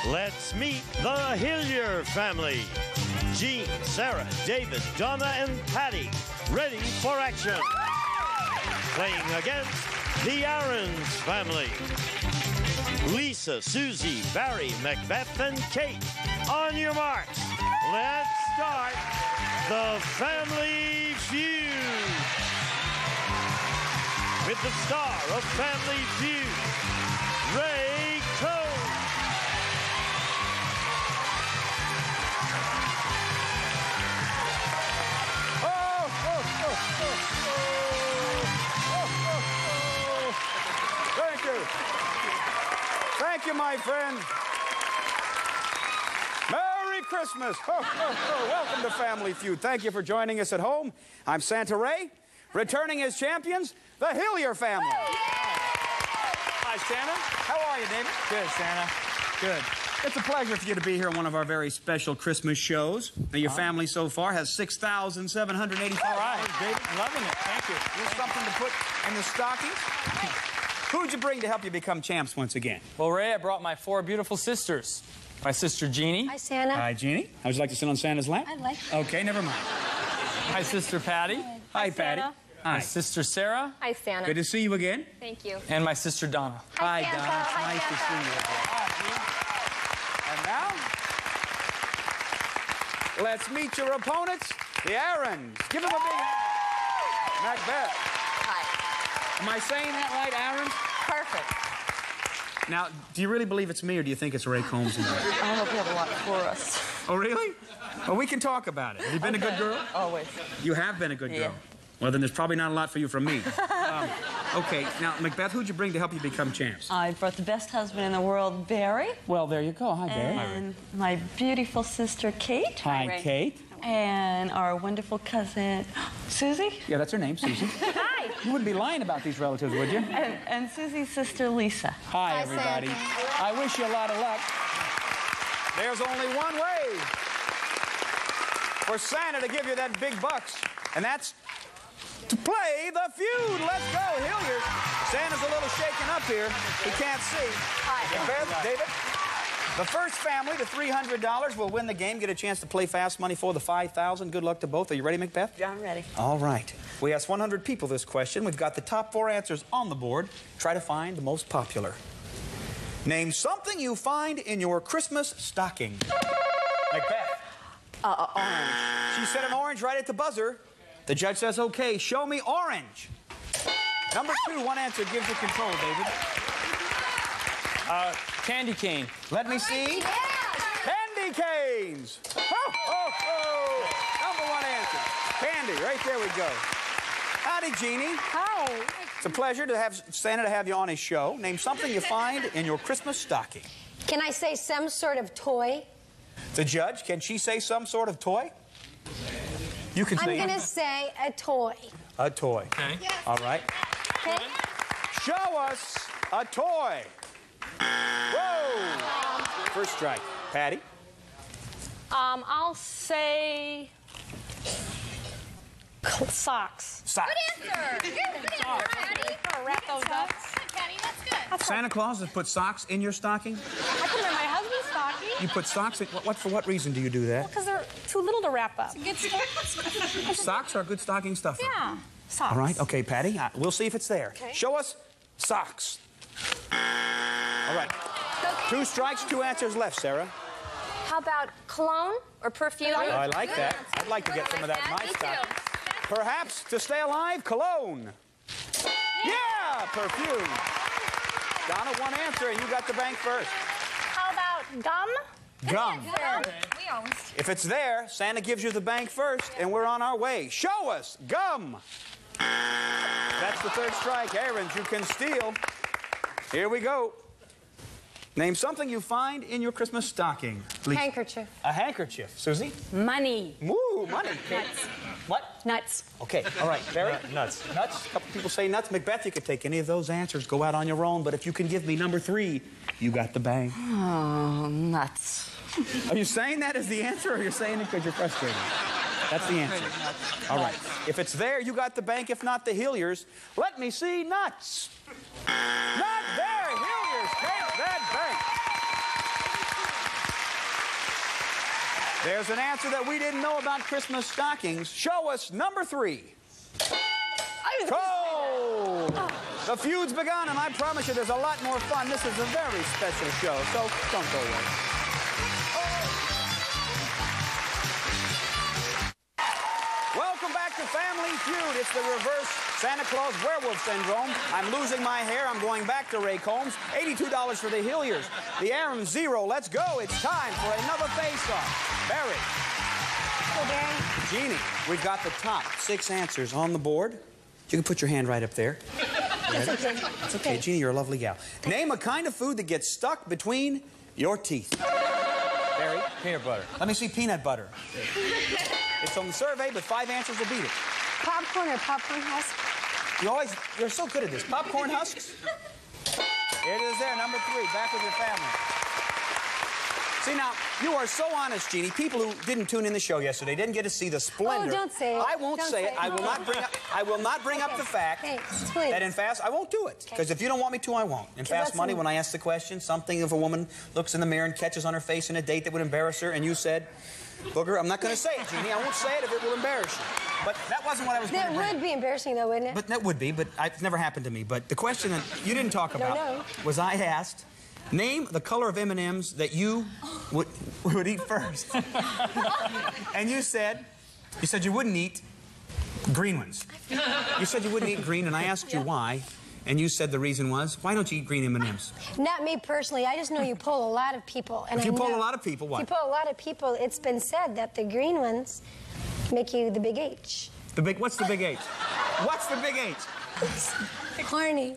Let's meet the Hillier family. Jean, Sarah, David, Donna, and Patty, ready for action. Playing against the Ahrens family. Lisa, Susie, Barry, Macbeth, and Kate. On your marks, let's start the Family Feud. With the star of Family Feud, Ray Cohn. Thank you. Thank you, my friend. Merry Christmas. Welcome to Family Feud. Thank you for joining us at home. I'm Santa Ray. Returning as champions, the Hillier family. Hi, Santa. How are you, David? Good, Santa. Good. It's a pleasure for you to be here on one of our very special Christmas shows. Now, your family so far has $6,784. All right, David. Loving it. Thank you. Here's something to put in the stockings. Who'd you bring to help you become champs once again? Well, Ray, I brought my 4 beautiful sisters. My sister, Jeannie. Hi, Santa. Hi, Jeannie. How would you like to sit on Santa's lap? I'd like to. Okay, never mind. My sister, Patty. Hi, Patty. Santa. Hi. My sister, Sarah. Hi, Santa. Good to see you again. Thank you. And my sister, Donna. Hi, Donna. Santa. It's Hi, nice to see you again. And now, let's meet your opponents, the Ahrens. Give them a big hand. Macbeth. Hi. Am I saying that right, Ahrens? Perfect. Now, do you really believe it's me, or do you think it's Ray Combs? I hope you have a lot for us. Oh, really? Well, we can talk about it. Have you been a good girl? Always. You have been a good girl. Yeah. Well, then there's probably not a lot for you from me. Okay, now, Macbeth, who'd you bring to help you become champs? I brought the best husband in the world, Barry. Well, there you go. Hi, Barry. And my beautiful sister, Kate. Hi, Ray. Kate. And our wonderful cousin, Susie. Yeah, that's her name, Susie. Hi. You wouldn't be lying about these relatives, would you? And Susie's sister, Lisa. Hi, Hi, everybody. Santa. I wish you a lot of luck. There's only one way for Santa to give you that big bucks, and that's to play the feud. Let's go, Hilliers. Santa's a little shaken up here. He can't see. Hi. Macbeth, David. The first family, the $300, will win the game, get a chance to play fast money for the $5,000. Good luck to both. Are you ready, Macbeth? Yeah, I'm ready. All right. We asked 100 people this question. We've got the top 4 answers on the board. Try to find the most popular. Name something you find in your Christmas stocking. Macbeth. Orange. She said an orange right at the buzzer. The judge says, okay, show me orange. Number 2, one answer gives you control, David. Candy cane. Let me see. Yeah. Candy canes. Ho, ho, ho. Number 1 answer. Candy, right there we go. Howdy, Jeannie. Hi. It's a pleasure to have Santa to have you on his show. Name something you find in your Christmas stocking. Can I say some sort of toy? The judge, can she say some sort of toy? You can I'm say going to say a toy. a toy. Okay. Yes. All right. Okay? Show us a toy. Whoa! First strike. Patty? I'll say socks. Socks. Good answer. Good answer, Patty. Wrap those up. Patty, that's good. Santa Claus has put socks in your stocking? I put them in my husband's stocking You put socks in... For what reason do you do that? because they're too little to wrap up. Good stuff. Socks are good stocking stuffer. Yeah, socks. All right. Okay, Patty. We'll see if it's there. Okay. Show us socks. All right. 2 strikes, 2 answers left, Sarah. How about cologne or perfume? Oh, I like that. I'd like to get some of that in my stocking. Perhaps to stay alive, cologne. Yeah, perfume. Donna, 1 answer, and you got the bank first. How about gum? Gum. We always. If it's there, Santa gives you the bank first, and we're on our way. Show us gum. That's the 3rd strike. Ahrens, you can steal. Here we go. Name something you find in your Christmas stocking. Handkerchief. A handkerchief. Susie? Money. Woo, money. Nuts. What? Nuts. Okay, all right. Barry? Nuts. Nuts. A couple people say nuts. Macbeth, you could take any of those answers. Go out on your own. But if you can give me number 3, you got the bank. Oh, nuts. Are you saying that as the answer, or you're saying it because you're frustrated? That's the answer. All right. If it's there, you got the bank. If not, the Hilliers. Let me see nuts. Not there. Hilliers take that bank. There's an answer that we didn't know about Christmas stockings. Show us number 3. Oh! The feud's begun, and I promise you there's a lot more fun. This is a very special show, so don't go away. Welcome back to Family Feud. It's the reverse Santa Claus werewolf syndrome. I'm losing my hair. I'm going back to Ray Combs. $82 for the Hilliers. The Ahrens 0. Let's go. It's time for another face-off. Barry. Hey, Barry. Jeannie, we've got the top 6 answers on the board. You can put your hand right up there. It's okay. It's okay. Jeannie, you're a lovely gal. Name a kind of food that gets stuck between your teeth. Barry? Peanut butter. Let me see peanut butter. It's on the survey, but 5 answers will beat it. Popcorn or popcorn husk? You're so good at this. Popcorn husks? It is there, number 3. Back with your family. See, now, you are so honest, Jeannie. People who didn't tune in the show yesterday didn't get to see the splendor. Oh, don't say it. I won't say it. I will not bring up the fact that in Fast, I won't do it. Because if you don't want me to, I won't. In Fast Money, when I asked the question, something if a woman looks in the mirror and catches on her face in a date that would embarrass her, and you said, Booger, I'm not going to say it, Jeannie. I won't say it if it will embarrass you. But that wasn't what I was going to bring. That would be embarrassing, though, wouldn't it? But that would be, but it's never happened to me. But the question that you didn't talk about was I asked, name the color of M&Ms that you would eat first. And you said you wouldn't eat green ones. You said you wouldn't eat green, and I asked you why. And you said the reason was, why don't you eat green M&Ms? Not me personally. I just know you pull a lot of people. And if you pull a lot of people, what? If you pull a lot of people, it's been said that the green ones make you the big H. What's the big H? What's the big H? Horny.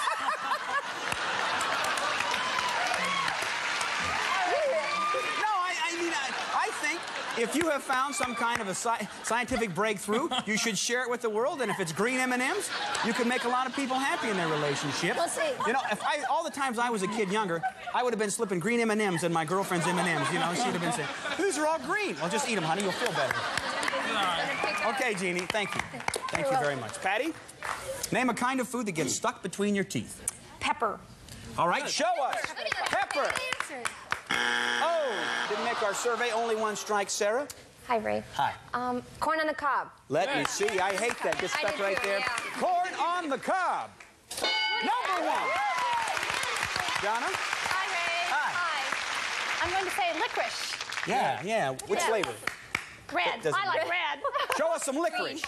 I think if you have found some kind of a scientific breakthrough, you should share it with the world. And if it's green M&Ms, you can make a lot of people happy in their relationship. Well, see. You know, all the times I was a kid younger, I would have been slipping green M&Ms in my girlfriend's M&Ms. You know, she'd have been saying, "These are all green." Well, just eat them, honey. You'll feel better. Okay, Jeannie. Thank you. Thank you very much. Patty, name a kind of food that gets stuck between your teeth. Pepper. All right, show us. Pepper. Oh, didn't make our survey. Only 1 strike. Sarah? Hi, Ray. Hi. Corn on the cob. Let me see. I hate that. Gets stuck right there. Yeah. Corn on the cob. Number 1. Donna? Hi, Ray. Hi. I'm going to say licorice. Yeah. Which flavor? Red. I like red. Show us some licorice.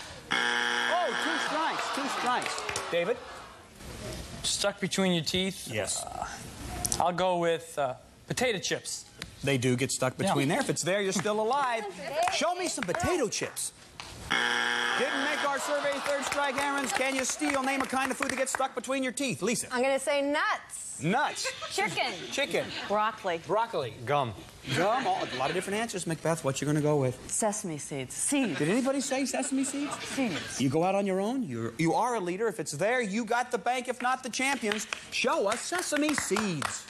Oh, 2 strikes. David? Stuck between your teeth? Yes. I'll go with potato chips. They do get stuck between there. If it's there, you're still alive. Show me some potato chips. Didn't make our survey. 3rd strike, Ahrens. Can you steal? Name a kind of food that gets stuck between your teeth. Lisa? I'm going to say nuts. Nuts. Chicken. Broccoli. Broccoli. Gum. Gum. Oh, a lot of different answers. Macbeth, what you going to go with? Sesame seeds. Seeds. Did anybody say sesame seeds? Seeds. You go out on your own. You are a leader. If it's there, you got the bank. If not, the champions. Show us sesame seeds.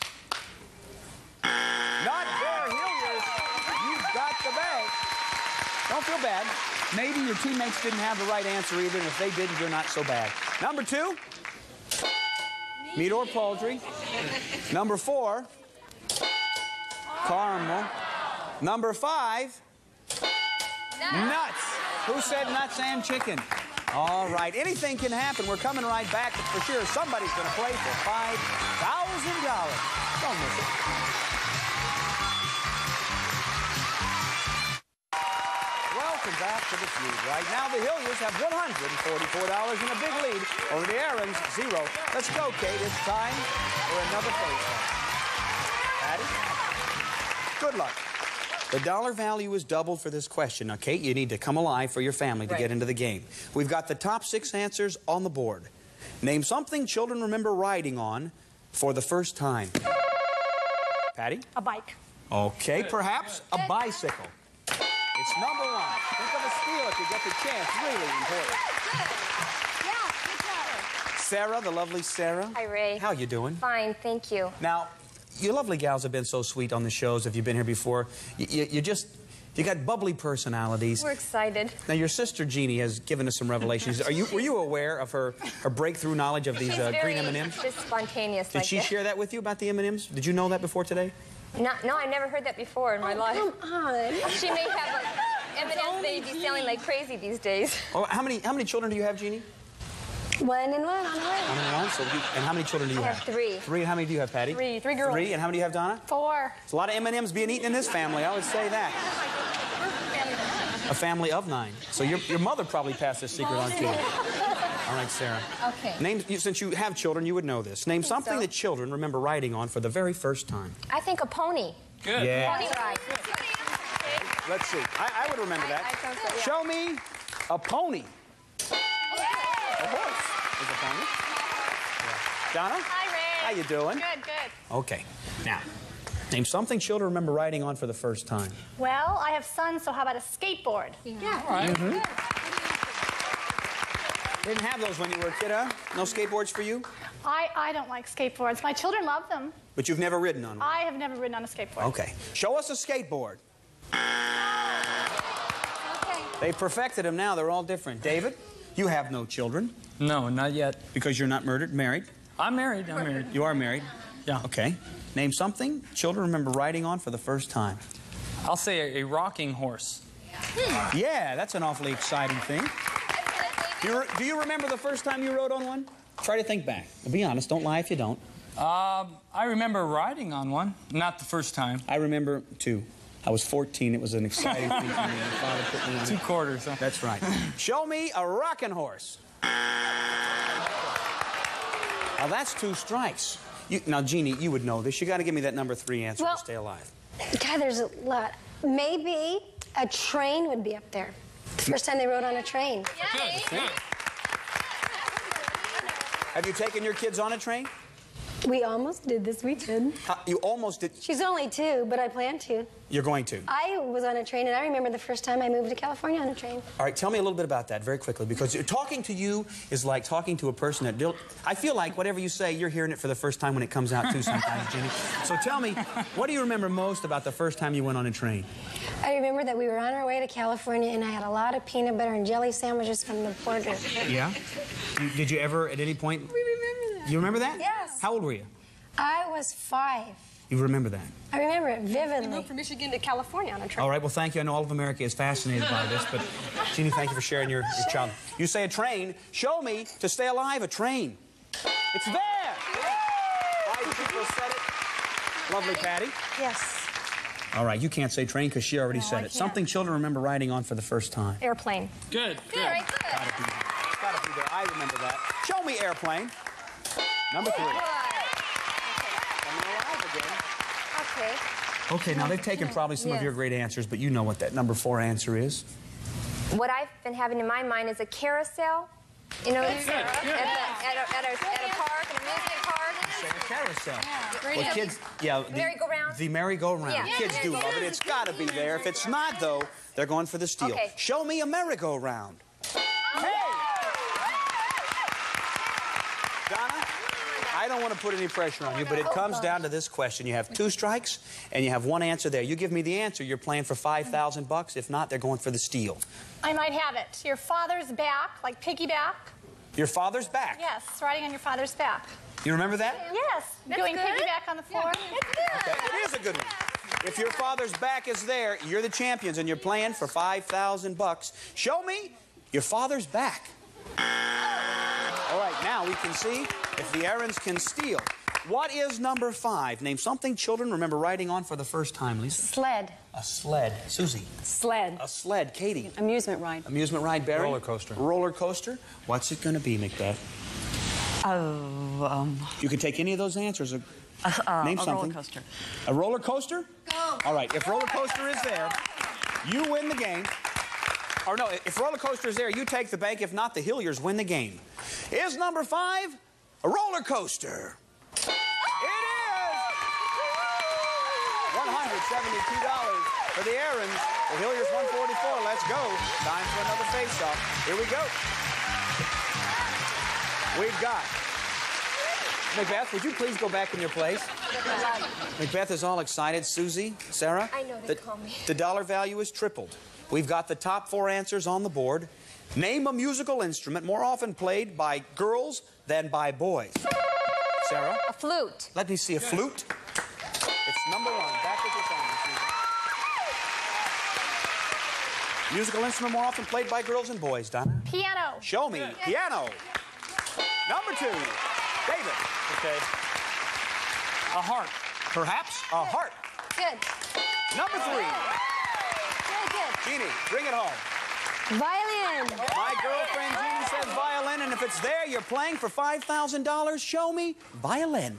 Not there, Hilliers. You've got the bank. Don't feel bad. Maybe your teammates didn't have the right answer either, and if they didn't, you're not so bad. Number 2, meat or poultry. Number 4, caramel. Number 5, nuts. Who said nuts and chicken? All right, anything can happen. We're coming right back, but for sure, somebody's going to play for $5,000. Don't miss it. Welcome back to the feud. Right now, the Hilliers have $144 in a big lead over the Ahrens, 0. Let's go, Kate. It's time for another face-off. Patty? Good luck. The dollar value is doubled for this question. Now, Kate, you need to come alive for your family to get into the game. We've got the top 6 answers on the board. Name something children remember riding on for the first time. Patty? A bike. Okay, perhaps a bicycle. It's number 1. Think of a steal if you get the chance. Really important. Yeah, good job. Sarah, the lovely Sarah. Hi, Ray. How you doing? Fine, thank you. Now, you lovely gals have been so sweet on the shows. If you've been here before, you got bubbly personalities. We're excited. Now, your sister Jeannie has given us some revelations. Were you aware of her breakthrough knowledge of these green M&Ms? Just spontaneous. Did she share that with you about the M&Ms? Did you know that before today? No, I've never heard that before in my life. Come on. She may have a M&M baby selling like crazy these days. Oh, how many children do you have, Jeannie? One and one. And how many children do you have? I have 3. 3. And how many do you have, Patty? 3 girls. 3. And how many do you have, Donna? 4. There's a lot of M&Ms being eaten in this family, I would say that. A family of 9. So your mother probably passed this secret on to you. All right, Sarah. Okay. Since you have children, you would know this. Name something that children remember riding on for the very first time. I think a pony. Good. Yeah. Pony ride. Let's see. I would remember that. I think so, yeah. Show me a pony. A horse is a pony. Yeah. Donna? Hi, Ray. How you doing? Good. Okay. Now, name something children remember riding on for the first time. Well, I have sons, so how about a skateboard? Yeah. All right. Didn't have those when you were a kid, huh? No skateboards for you? I don't like skateboards. My children love them. But you've never ridden on one? I have never ridden on a skateboard. Okay. Show us a skateboard. Okay. They've perfected them now. They're all different. David, you have no children No, not yet. because you're not married. I'm married. You are married? Yeah. Okay. Name something children remember riding on for the first time. I'll say a rocking horse. Yeah, that's an awfully exciting thing. Do you remember the first time you rode on one? Try to think back. Be honest. Don't lie if you don't. I remember riding on one. Not the first time. I remember 2. I was 14. It was an exciting thing for me. My father put me in 2 quarters. Huh? That's right. Show me a rocking horse. Now, that's 2 strikes. Now, Jeannie, you would know this. You got to give me that number 3 answer to stay alive. God, there's a lot. Maybe a train would be up there. The first time they rode on a train. Good. Have you taken your kids on a train? We almost did this weekend. You almost did. She's only 2, but I plan to. You're going to. I was on a train, and I remember the first time I moved to California on a train. All right, tell me a little bit about that very quickly, because talking to you is like talking to a person that... I feel like whatever you say, you're hearing it for the first time when it comes out, too, sometimes, Jeannie. So tell me, what do you remember most about the first time you went on a train? I remember that we were on our way to California, and I had a lot of peanut butter and jelly sandwiches from the border. Yeah? Did you ever, at any point... We remember that. You remember that? Yes. How old were you? I was 5. You remember that? I remember it We vividly. moved from Michigan to California on a train. All right, well, thank you. I know all of America is fascinated by this, but Jeannie, thank you for sharing your child. You say a train. Show me, to stay alive, a train. It's there! 5 people said it. Lovely, Patty. Yes. All right, you can't say train because she already said I it. can't. Something children remember riding on for the first time. Airplane. Good. Very good. It's gotta be there. I remember that. Show me airplane. Number 3. Coming alive again. Okay. Okay, now they've taken probably some of your great answers, but you know what that number 4 answer is. What I've been having in my mind is a carousel. You know, at a park, an amusement park. Say a carousel. Great. Well, kids, yeah. Merry-go-round. The merry-go-round. Yeah. Kids do love it. It's got to be there. If it's not, though, they're going for the steal. Okay. Show me a merry-go-round. Hey! Donna, I don't want to put any pressure on you, but it comes down to this question. You have 2 strikes, and you have 1 answer there. You give me the answer, you're playing for $5,000. If not, they're going for the steal. I might have it. Your father's back, like piggyback. Your father's back. Yes, riding on your father's back. You remember that? Yes, doing good. piggyback on the floor. Okay, it is a good one. If your father's back is there, you're the champions, and you're playing for $5,000. Show me your father's back. All right, now we can see if the Ahrens can steal. What is number 5? Name something children remember riding on for the first time, Lisa. Sled. A sled. Susie. Sled. A sled. Katie. Amusement ride. Amusement ride, Barry. Roller coaster. Roller coaster. What's it going to be, Macbeth? You can take any of those answers. Name a something. roller coaster. A roller coaster? Go. All right, if roller coaster is there, you win the game. Or no, if roller coaster is there, you take the bank. If not, the Hilliers win the game. Is number 5 a roller coaster? It is! $172 for the Ahrens. The Hilliers 144. Let's go. Time for another face-off. Here we go. We've got... Macbeth, would you please go back in your place? Macbeth is all excited. Susie, Sarah? I know they call me. The dollar value is tripled. We've got the top 4 answers on the board. Name a musical instrument more often played by girls than by boys. Sarah? A flute. Let me see a flute. It's number 1. Back with your family, Susan. Musical instrument more often played by girls and boys, Donna? Piano. Show me. Piano. Number 2. David. Okay. A harp. Perhaps a harp. Good. Number 3. Good. Jeannie, bring it home. Violin. My girlfriend Jeannie says violin, and if it's there, you're playing for $5,000. Show me violin.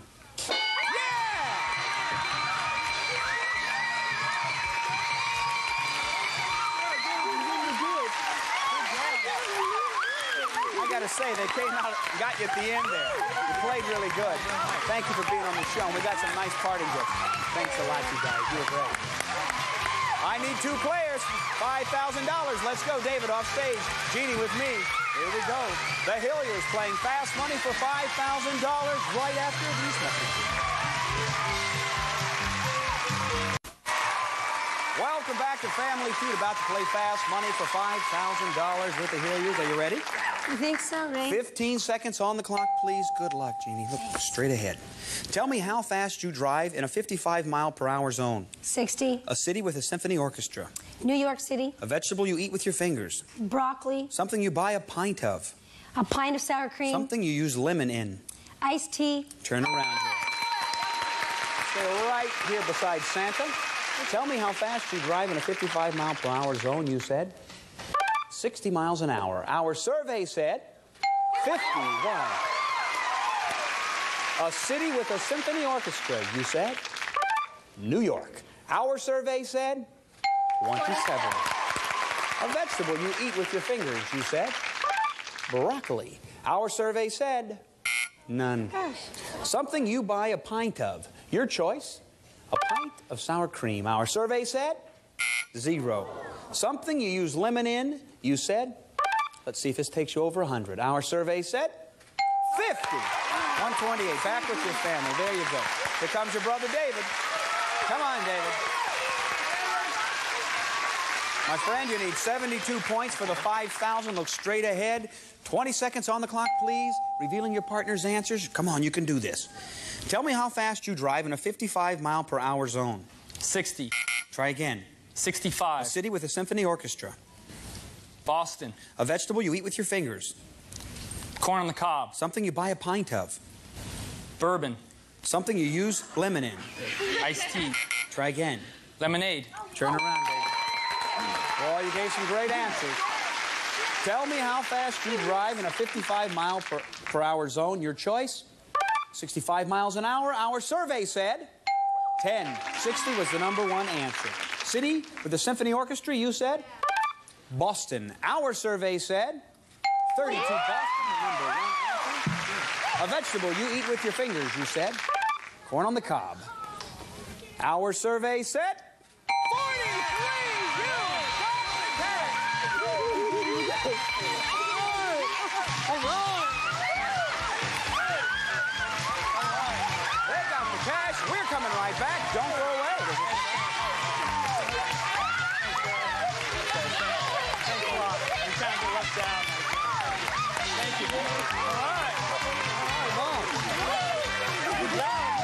I gotta say, they came out and got you at the end there. You played really good. Thank you for being on the show. And we got some nice parting gifts. Thanks a lot, you guys. You were great. I need 2 players. $5,000. Let's go, David, off stage. Jeannie with me. Here we go. The Hilliers playing fast money for $5,000 right after these messages. Welcome back to Family Feud. About to play fast money for $5,000 with the Hilliers. Are you ready? You think so, Ray? 15 seconds on the clock, please. Good luck, Jeannie. Look straight ahead. Tell me how fast you drive in a 55-mile-per-hour zone. 60. A city with a symphony orchestra. New York City. A vegetable you eat with your fingers. Broccoli. Something you buy a pint of. A pint of sour cream. Something you use lemon in. Iced tea. Turn around here. Stay right here beside Santa. Tell me how fast you drive in a 55-mile-per-hour zone, you said. 60 miles an hour. Our survey said 51. A city with a symphony orchestra, you said. New York. Our survey said 27. A vegetable you eat with your fingers, you said. Broccoli. Our survey said none. Something you buy a pint of. Your choice, a pint of sour cream. Our survey said 0. Something you use lemon in, you said. Let's see if this takes you over 100. Our survey said 50. 128. Back with your family. There you go. Here comes your brother David. Come on, David. My friend, you need 72 points for the 5,000. Look straight ahead. 20 seconds on the clock, please. Revealing your partner's answers. Come on, you can do this. Tell me how fast you drive in a 55-mile-per-hour zone. 60. Try again. 65. A city with a symphony orchestra. Boston. A vegetable you eat with your fingers. Corn on the cob. Something you buy a pint of. Bourbon. Something you use lemon in. Iced tea. Try again. Lemonade. Turn around, David. Boy, you gave some great answers. Tell me how fast you drive in a 55-mile-per-hour zone. Your choice, 65 miles an hour. Our survey said 10. 60 was the #1 answer. City with a symphony orchestra, you said? Boston. Our survey said 32. Boston, the #1 answer. A vegetable you eat with your fingers, you said? Corn on the cob. Our survey said 43. All right. They got the cash. We're coming right back. Don't go away. Thanks a lot. You kind of get left down. Thank you. All right. Good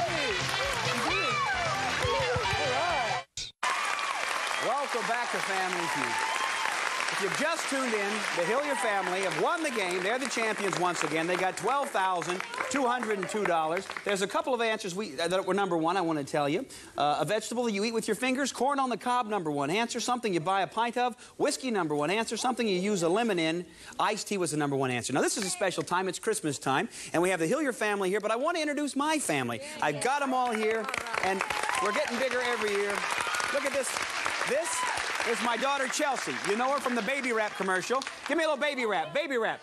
job. Welcome back to Family Feud. If you've just tuned in, the Hillier family have won the game. They're the champions once again. They got $12,202. There's a couple of answers that were #1, I want to tell you. A vegetable you eat with your fingers. Corn on the cob, #1 answer. Something you buy a pint of. Whiskey, #1 answer. Something you use a lemon in. Iced tea was the #1 answer. Now, this is a special time. It's Christmas time. And we have the Hillier family here. But I want to introduce my family. I've got them all here. And we're getting bigger every year. Look at this. This is my daughter, Chelsea. You know her from the Baby Rap commercial. Give me a little baby rap. Baby rap.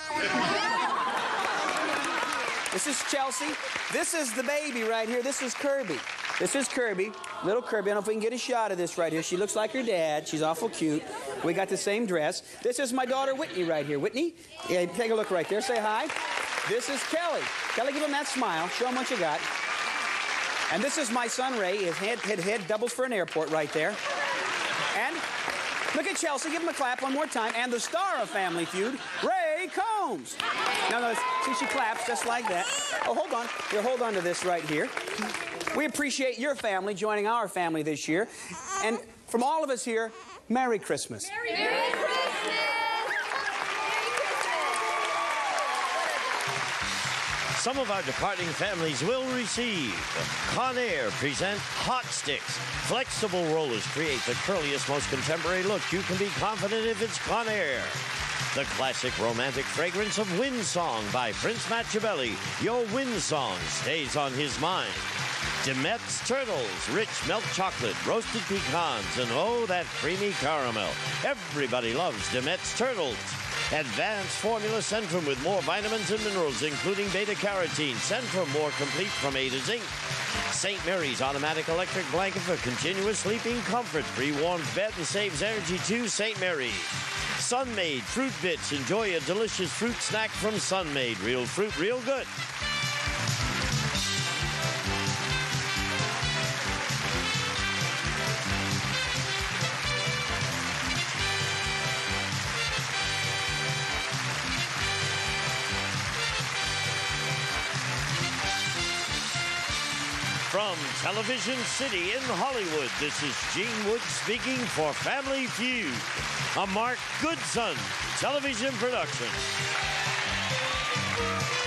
This is Chelsea. This is the baby right here. This is Kirby. This is Kirby. Little Kirby. I don't know if we can get a shot of this right here. She looks like her dad. She's awful cute. We got the same dress. This is my daughter, Whitney, right here. Whitney, yeah, take a look right there. Say hi. This is Kelly. Kelly, give him that smile. Show him what you got. And this is my son, Ray. His head doubles for an airport right there. And look at Chelsea. Give him a clap one more time. And the star of Family Feud, Ray Combs. No, see, she claps just like that. Oh, hold on. Here, hold on to this right here. We appreciate your family joining our family this year. And from all of us here, Merry Christmas. Merry Christmas! Some of our departing families will receive Conair present Hot Sticks. Flexible rollers create the curliest, most contemporary look. You can be confident if it's Conair. The classic romantic fragrance of Wind Song by Prince Machiavelli. Your Wind Song stays on his mind. Demet's Turtles, rich milk chocolate, roasted pecans, and oh, that creamy caramel. Everybody loves Demet's Turtles. Advanced Formula Centrum with more vitamins and minerals, including beta-carotene. Centrum, more complete from A to Zinc. St. Mary's Automatic Electric Blanket for continuous sleeping comfort. Pre-warmed bed and saves energy too. St. Mary's. Sun-Maid Fruit Bits. Enjoy a delicious fruit snack from Sun-Maid. Real fruit, real good. From Television City in Hollywood, this is Gene Wood speaking for Family Feud, a Mark Goodson television production.